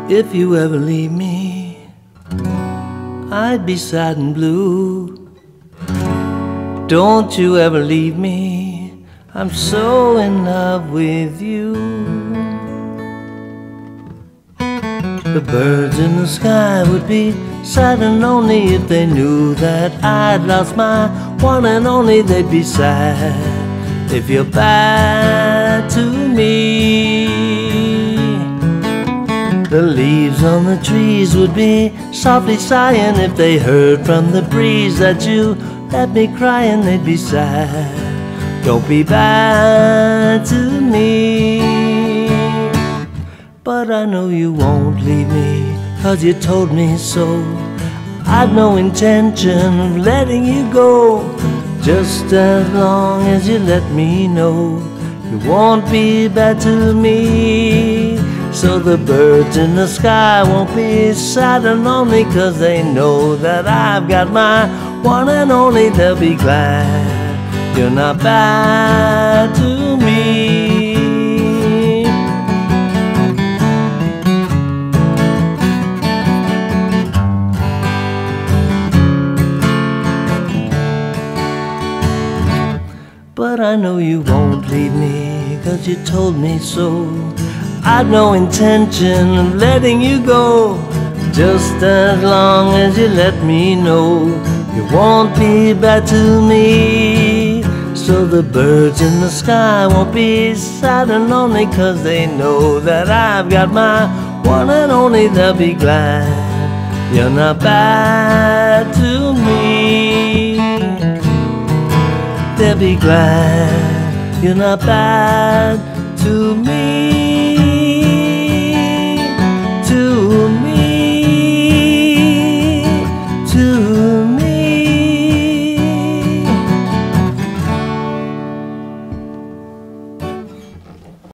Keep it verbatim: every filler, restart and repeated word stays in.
If you ever leave me, I'd be sad and blue. Don't you ever leave me, I'm so in love with you. The birds in the sky would be sad and lonely if they knew that I'd lost my one and only. They'd be sad if you're bad to me. The leaves on the trees would be softly sighing if they heard from the breeze that you let me crying. They'd be sad, don't be bad to me. But I know you won't leave me, 'cause you told me so. I've no intention of letting you go, just as long as you let me know you won't be bad to me. So the birds in the sky won't be sad and lonely, 'cause they know that I've got my one and only. They'll be glad you're not bad to me. But I know you won't leave me, 'cause you told me so. I've no intention of letting you go, just as long as you let me know you won't be bad to me. So the birds in the sky won't be sad and lonely, 'cause they know that I've got my one and only. They'll be glad you're not bad to me. They'll be glad you're not bad to me.